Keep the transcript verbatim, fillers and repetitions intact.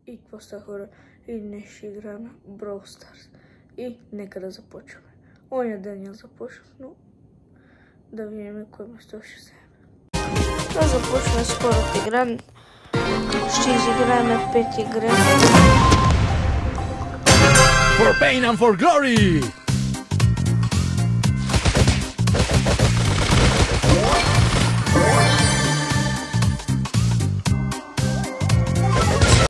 И какво ста, хора? И днес ще играем Brawl Stars. И нека да започваме. Оня ден я започнах, но да видим кой место ще вземе. Да започваме скоро игра. Ще изиграем пет игри. For pain and for glory!